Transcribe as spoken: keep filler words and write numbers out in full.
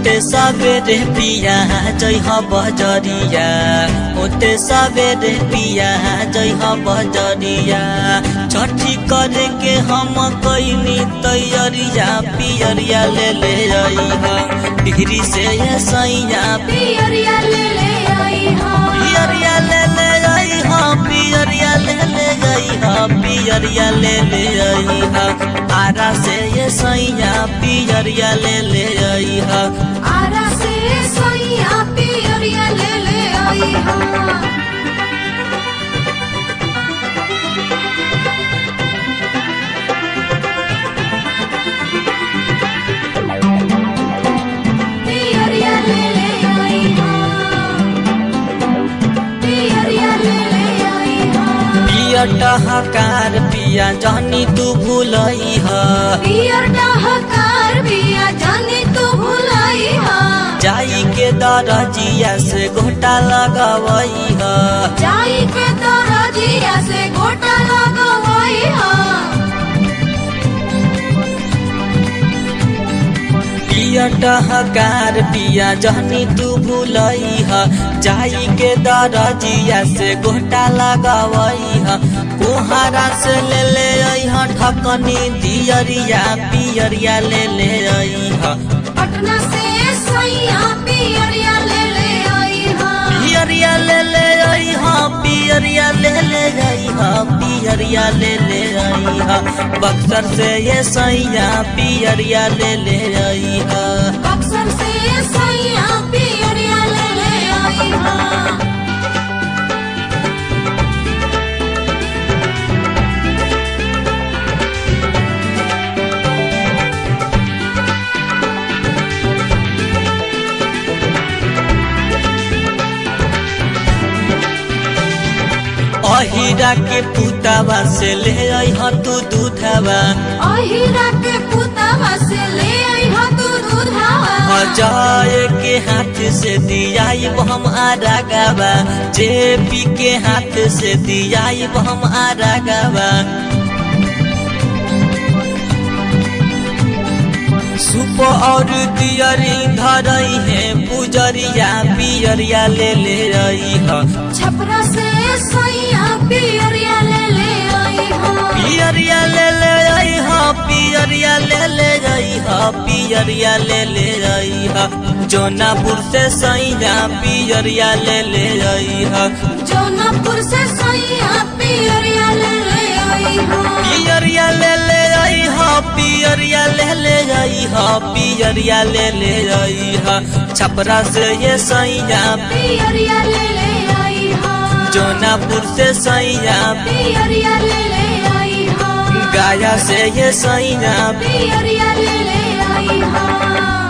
होते सवेरे पिया जय हो बजरिया होते सवेरे पिया जय हो बजरिया छठी करे के हम कईनी तैयारिया पियरिया ले ले आई हा डिहरी से ये सैया पियरिया ले ले आई हा पियरिया ले ले आई हा पियरिया ले ले आई हा पियरिया ले ले आई हा आरा से ये सैया पियरिया ले ले आई हा आरा से सैया पियरिया ले ले आई हा डहकार पिया जानी तू भूलई हा पियर डहकार पिया जानी तू भूलई हा जाई के दरजिया से घोटा लगावई हा जाई के दरजिया से घोटा लगावई हा पिया डहकार पिया जानी तू भूलई हा जाई के दरजिया से घोटा लगावई हा कोहारा से ले ले आई हा ढकनी दियरिया पियरिया ले ले आई हा पटना से सैया पियरिया ले ले आई हा पियरिया ले ले आई हा पियरिया ले ले आई हा पियरिया ले ले आई हा बक्सर से ये सैया पियरिया ले ले आई हा बक्सर से सैया पियरिया ले ले आई हा अहिरा के पुतावा से ले आई हा तू दूधवा अहिरा के पुतावा से ले आई हा तू दूधवा अजय के हाथ से दियाई हम आरा गावा जेपी के हाथ से दियाई हम आरा गावा सुप और दियरी धरई है पुजरिया पियरिया ले ले आई हा छपरा से सैया पियरिया ले ले आई हा पियरिया ले ले आई हा पियरिया ले ले आई हा पियरिया ले ले आई हा जौनापुर से सैया पियरिया ले ले आई हा जौनापुर से सैया पियरिया ले ले आई हा पियरिया ले ले आई हा पियरिया ले ले आई हा पियरिया ले ले आई हा छपरा से ये सैया पियरिया ले ले आई हा जौनापुर से सैया पियरिया ले ले आई हा गाया से ये सैया पियरिया ले ले आई हा।